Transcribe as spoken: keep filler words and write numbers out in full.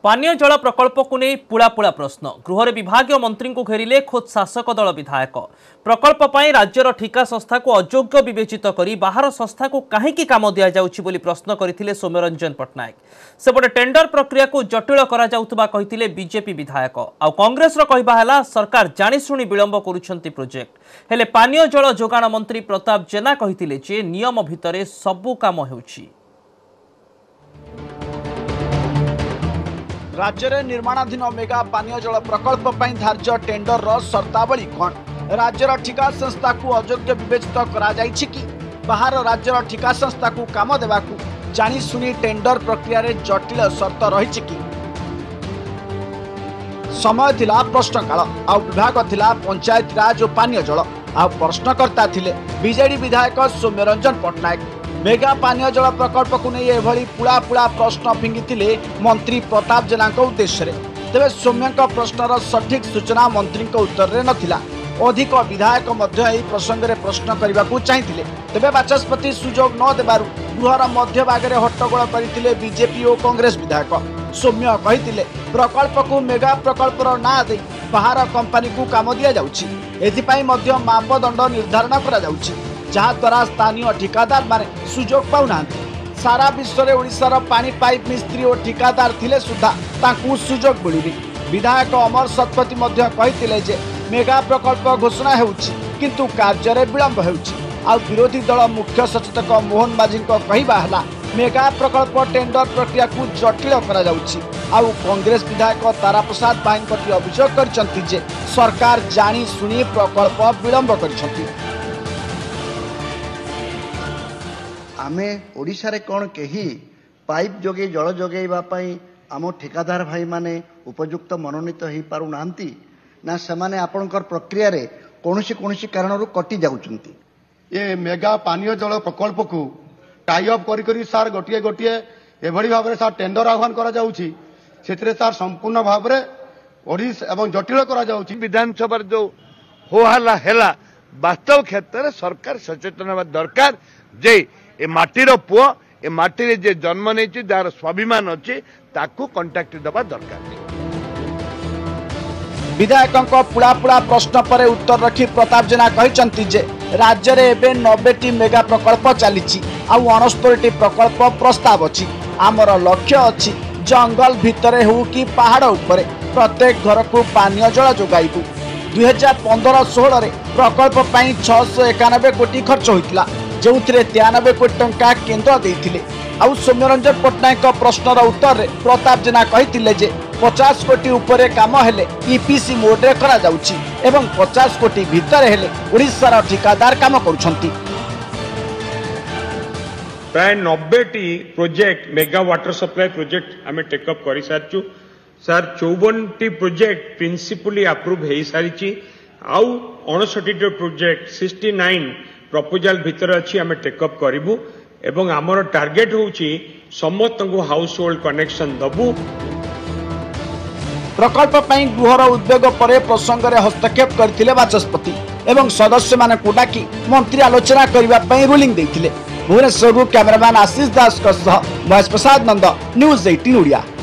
पानीय जल प्रकल्प को नहीं पुलापुला प्रश्न गृह विभाग मंत्री को घेरिले खोद शासक दल विधायक प्रकल्प पर राज्यर ठिका संस्था को अयोग्य विवेचित कर बाहर संस्था को कहीं काम दि जाऊँगी प्रश्न करते सौम्यरंजन पट्टनायक सेपटे टेंडर प्रक्रिया को जटिल कहते बीजेपी विधायक आउ कांग्रेस कहवा सरकार जाशुणी विलंब करुछंती प्रोजेक्ट हेले पानीय जल जोगाण मंत्री प्रताप जेना कहते जे नियम भितर सबु काम होउछि। राज्य में निर्माणाधीन मेगा पानीय जल प्रकल्प पर धार्य टेंडर सर्तावली कौन राज्यर ठिका संस्था को अयोग्य विवेचित करा जायछि कि बाहर राज्यर ठिका संस्था को काम देवाकू जानी सुनी टेंडर प्रक्रिया रे जटिल शर्त रही कि समय थिला प्रश्नकाल आ विभाग थिला पंचायत राज और पानीय जल आ प्रश्नकर्ता थिले बीजेडी विधायक सौम्यरंजन पट्टनायक मेगा पानीय जल प्रकल्प को नहीं एभली पुला पुला प्रश्न फिंगी मंत्री प्रताप जेना उद्देश्य तेज सौम्य प्रश्नर सठिक सूचना मंत्री उत्तर में नथिला अधिक विधायक प्रसंग में प्रश्न करने को चाहिए तेज बाचस्पति सुजोग न देबारु गृहर मध्य भागे हट्टगोल करते बीजेपी और कांग्रेस विधायक सौम्य कहते प्रकल्प को मेगा प्रकल्पर ना दे बाहर कंपनी को काम दि जाऊँगी मापदंड निर्धारण करा जहाद्वारा स्थानीय ठिकादार माने सुजोग पाऊना सारा विश्व में ओडिशार पानी पाइप मिस्त्री और ठिकादार थिले सुधा ताकू सुजोग मिलुनी विधायक अमर शतपथी कहते जे मेगा प्रकल्प घोषणा होउछि किंतु कार्य रे विलंब होउछि आ विरोधी दल मुख्य सचेतक मोहन माझी कहवा है मेगा प्रकल्प टेंडर प्रक्रिया को जटिल करा जाउछि आ कांग्रेस विधायक तारा प्रसाद बाइन प्रति अभियोग करछंती जे सरकार जानी सुनी प्रकल्प विलंब करछंती। आमे ओडिशा रे कोन केही पाइप जोगे जल जोगेबा पई आम ठेकादार भाई माने उपयुक्त मनोनीत हो पारु नांती ना सेमाने आपनकर प्रक्रिया रे कोनोसी कोनोसी कारणरू कटि जाउचंती। ये मेगा पानीय जल प्रकल्प को टाई अप करी करी सार गोटिए गोटिए एभली भाबरे सार टेंडर आह्वान करा जाउची सेतरे सार संपूर्ण भाबरे ओडिशा एवं जटिल करा जाउची। विधानसभा जो हो हला हेला वास्तव क्षेत्र में सरकार सचेतन होगा दरकार जे ए माटीर पुओ ए माटी जे जन्म नहीं जार स्वाभिमान अच्छे ताकू कंटाक्ट दबा दरकार। विधायकों पुड़ा पुड़ा प्रश्न पर उत्तर रखी प्रताप जेना कहते जे राज्य रे एबे नब्बे टी मेगा प्रकल्प चली अणस्तरी प्रकल्प प्रस्ताव अच्छी आमर लक्ष्य अच्छी जंगल भितर हो कि पहाड़ उपरे प्रत्येक घर को पानीय जल जोगाइबू दुई हजार पंद्रह षोह प्रकल्प छह सौ एकानबे कोटी खर्च होता जो तेयानबे कोटी टंका केन्द्र देते आउ सौम्यरंजन पट्टनायक प्रश्नर उत्तर में प्रताप जेना कहते जे पचास कोटी उपरे काम हेले ईपीसी मोड्रे करा जाउछि एवं पचास कोटी भितर हेले ओडिशार ठिकादार काम करुछंती। प्राय नब्बे टी project mega water supply project आम टेकअप कर सारी सर चौवन टी प्रोजेक्ट प्रिंसिपली अप्रूव हो सारी आउ अड़सठ प्रोजेक्ट सिक्सटी नाइन प्रपोजाल भितर अच्छी आम टेकअप करूँ एवं आमर टार्गेट होउछि समस्त को हाउस होल्ड कनेक्शन दबु। प्रकल्प गृहर उद्वेग पर प्रसंग में हस्तक्षेप करथिले बाचस्पति एवं सदस्य मान को डाकी मंत्री आलोचना करने रूलिंग देथिले। भुवनेश्वर कैमरामैन आशीष दास महेश प्रसाद नंद न्यूज अठारह ओडिया।